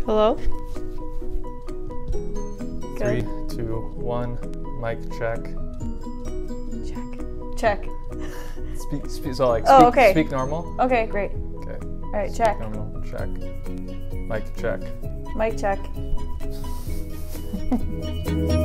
Hello? Good. 3, Good. 2, 1. Mic check. Check. Okay. Speak normal. Okay, great. Okay. All right, Speak check. normal. Check. Mic check. Mic check.